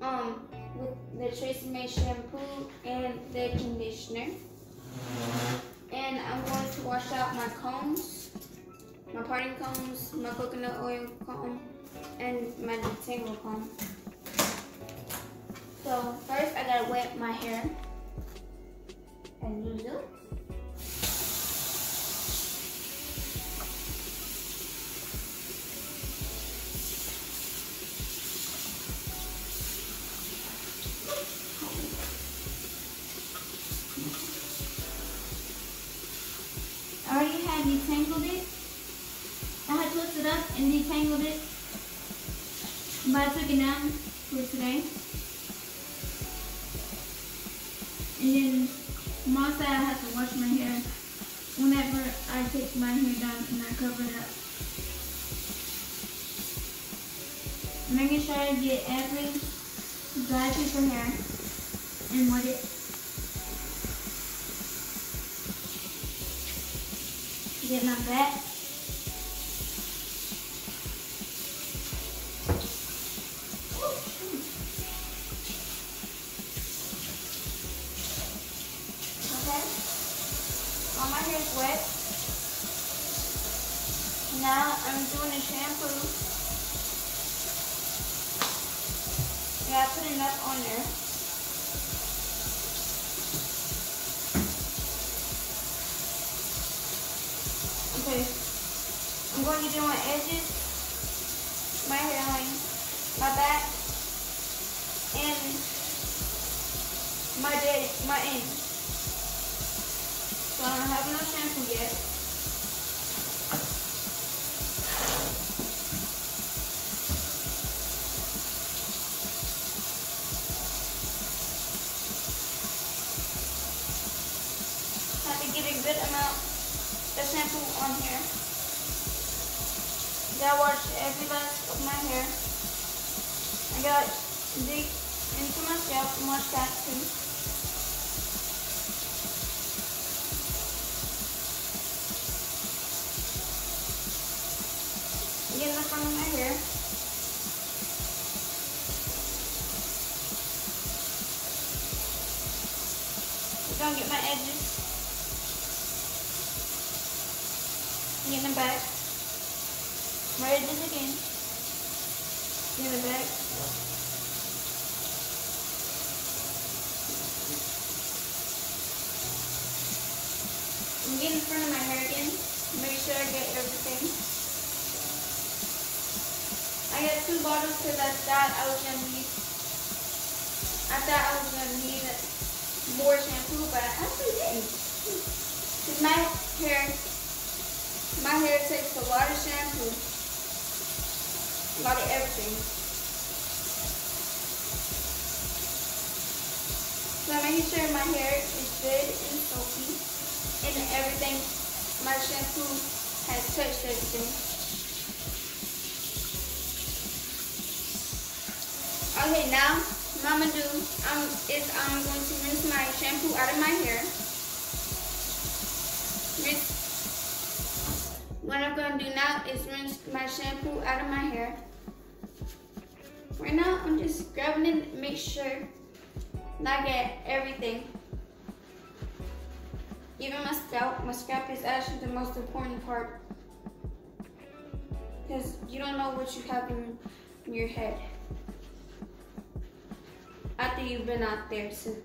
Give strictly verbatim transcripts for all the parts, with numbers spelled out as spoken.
um with the Tresemme shampoo and the conditioner. And I'm going to wash out my combs, my parting combs, my coconut oil comb, and my detangle comb. So first I gotta wet my hair as usual. I already had detangled it. I had twisted up and detangled it, but I took it down for today. And then Mom said I have to wash my hair whenever I take my hair down and I cover it up. Making sure I get every dry piece of hair and wet it. Get my back. Okay. All my hair is wet. Now I'm doing a shampoo. Yeah, I put enough on there. Okay, I'm going to do my edges, my hairline, my back, and my dead, my ends. So I don't have enough shampoo yet. Have to get a good amount the shampoo on here. Gotta wash every last of my hair. I gotta dig into my scalp and wash that too. Get in the front of my hair. I'm gonna get my edges. Get in the back. My edges again. Get in the back. I'm getting in front of my hair again. Make sure I get everything. I got two bottles because I thought I was gonna need. I thought I was gonna need more shampoo, but I actually didn't. Cause my hair. My hair takes a lot of shampoo, a lot of everything. So I'm making sure my hair is good and silky and everything, my shampoo has touched everything. Okay, now what I'm gonna do um, is I'm going to rinse my shampoo out of my hair. Rinse What I'm going to do now is rinse my shampoo out of my hair. Right now, I'm just grabbing it to make sure that I get everything. Even my scalp. My scalp is actually the most important part. Because you don't know what you have in your head after you've been out there. So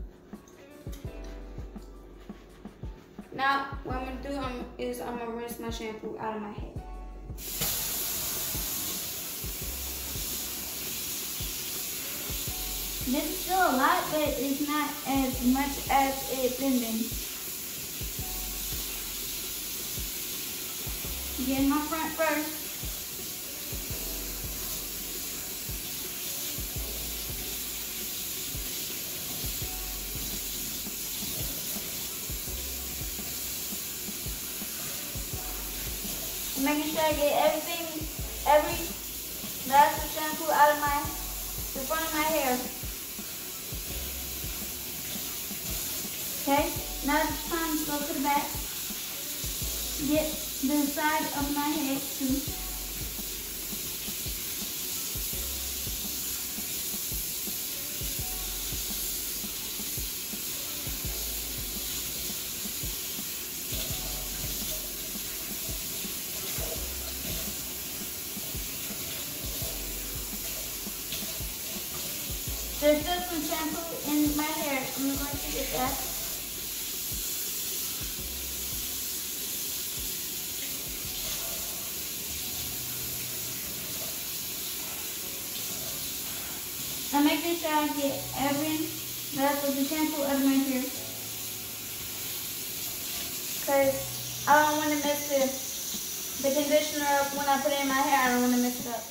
now, what I'm going to do um, is I'm going to rinse my shampoo out of my head. This is still a lot, but it's not as much as it's been. Get my front first. Making sure I get everything, every last of shampoo out of my, the front of my hair. Okay, now it's time to go to the back. Get the side of my head too. there's still some shampoo in my hair. I'm going to get that. I'm making sure I get every rest of the shampoo out of my hair. Because I don't want to mess the, the conditioner up when I put it in my hair. I don't want to mess it up.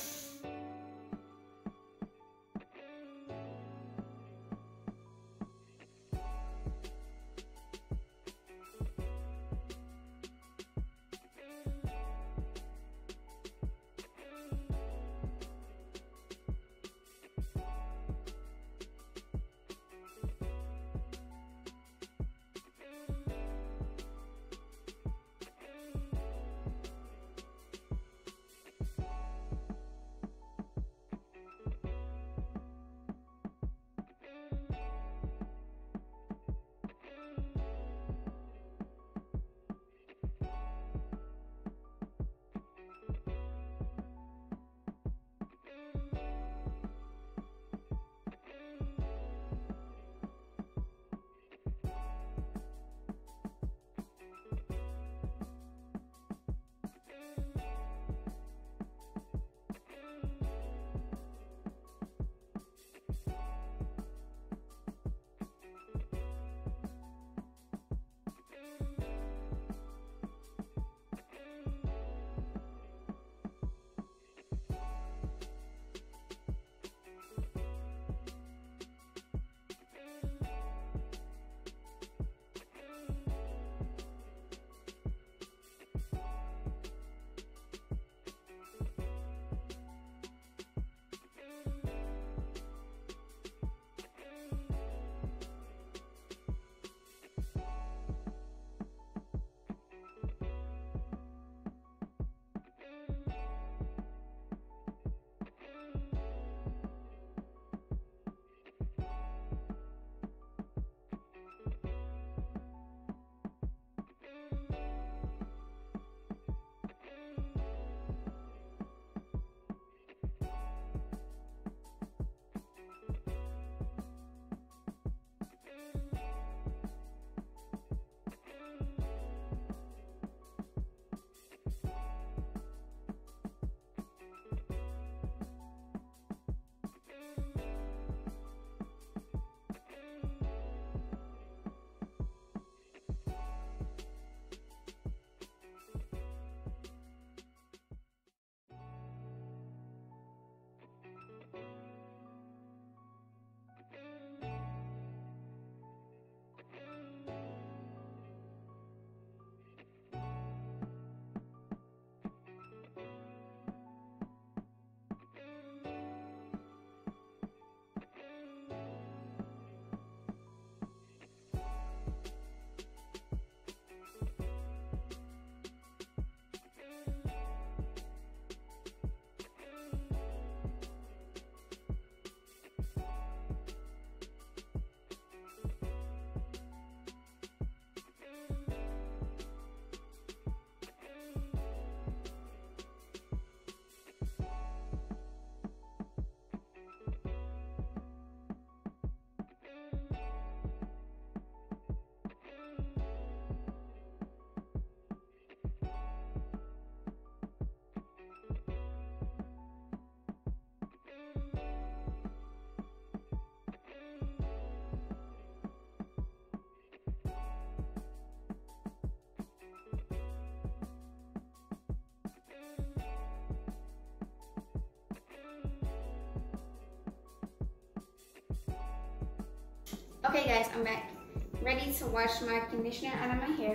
Okay guys, I'm back. Ready to wash my conditioner out of my hair.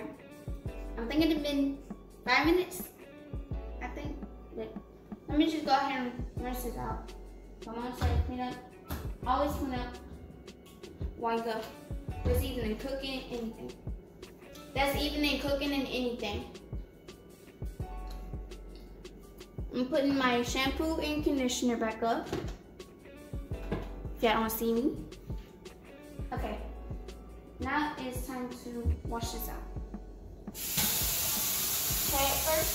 I'm thinking it's been five minutes. I think. But let me just go ahead and rinse this out. My mom said clean up. Always clean up while you go. That's even in cooking, anything. That's even in cooking and anything. I'm putting my shampoo and conditioner back up. If y'all don't see me. Okay, now it's time to wash this out. Okay, at first,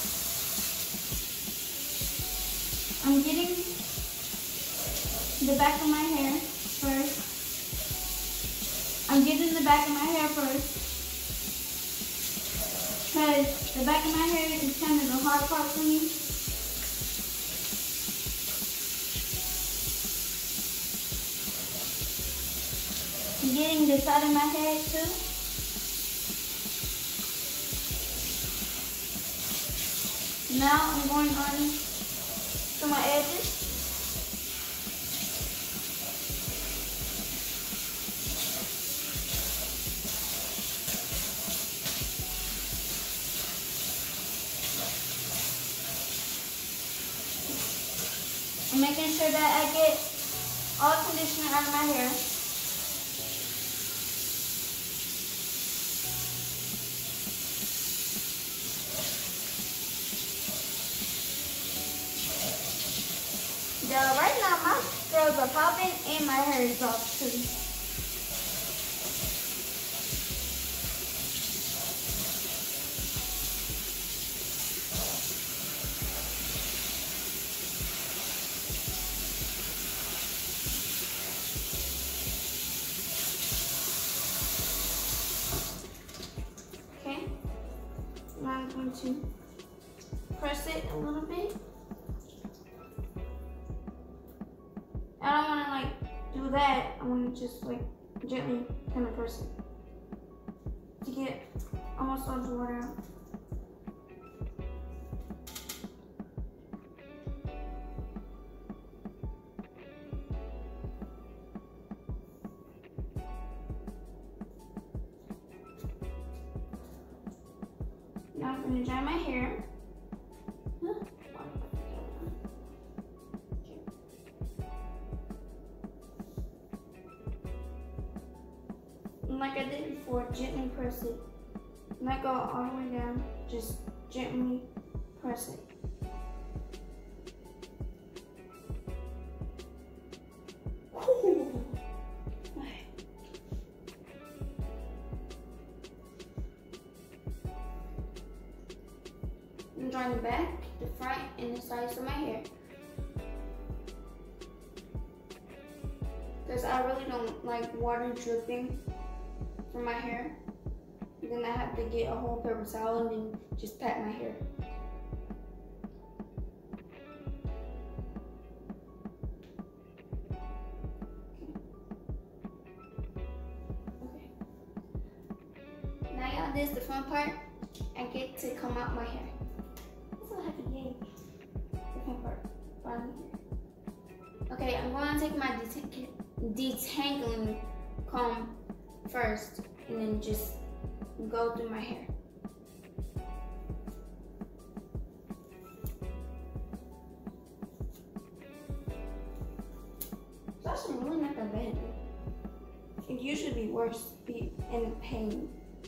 I'm getting the back of my hair first. I'm getting the back of my hair first. Because the back of my hair is kind of the hard part for me. I'm getting the side of my head too. Now I'm going on to my edges. I'm making sure that I get all conditioner out of my hair. Yeah, right now my curls are popping and my hair is off too. Okay, now I'm going to press it a little bit. I don't want to like do that. I want to just like gently kind of press it to get almost all the water out. Now I'm going to dry my hair. Like I did before, gently press it. Not go all the way down, just gently press it. I'm drawing the back, the front, and the sides of my hair. Because I really don't like water dripping from my hair. And then I have to get a whole paper towel and then just pat my hair. Okay. Now y'all, this is the fun part. I get to comb out my hair. That's what I have to get. The fun part. Finally here. Okay, I'm going to take my detang detangling comb first and then just go through my hair. It's actually really not that bad. It usually be worse, be in pain.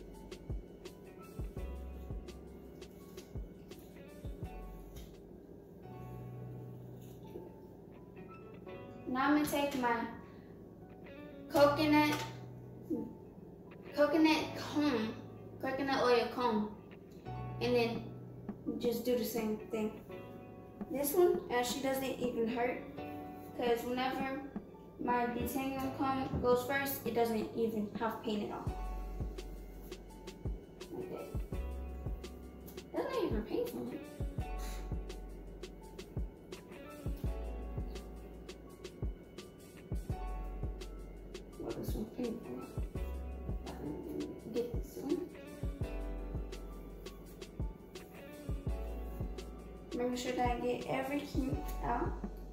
Now I'm gonna take my coconut coconut comb, coconut oil comb, and then just do the same thing. This one actually doesn't even hurt because whenever my detangling comb goes first, it doesn't even have pain at all. Like that. That's not even painful. Well, this one's painful. Get this one. Making sure that I get everything out.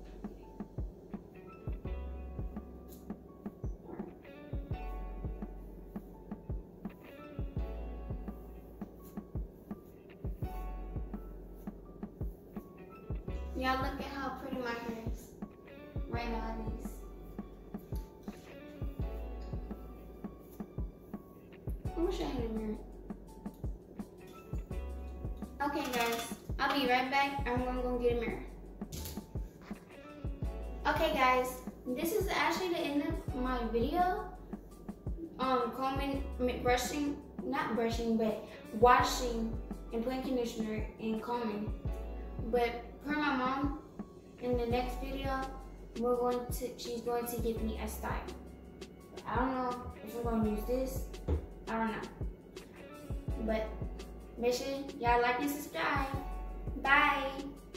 Y'all look at how pretty my hair is right now at least. I wish I had a mirror. Okay guys, I'll be right back. I'm gonna go get a mirror. Okay guys, this is actually the end of my video. Um, combing, brushing, not brushing, but washing and putting conditioner and combing. But per my mom, in the next video, we're going to, she's going to give me a style. I don't know if I'm going to use this. I don't know. But make sure y'all like and subscribe. Bye.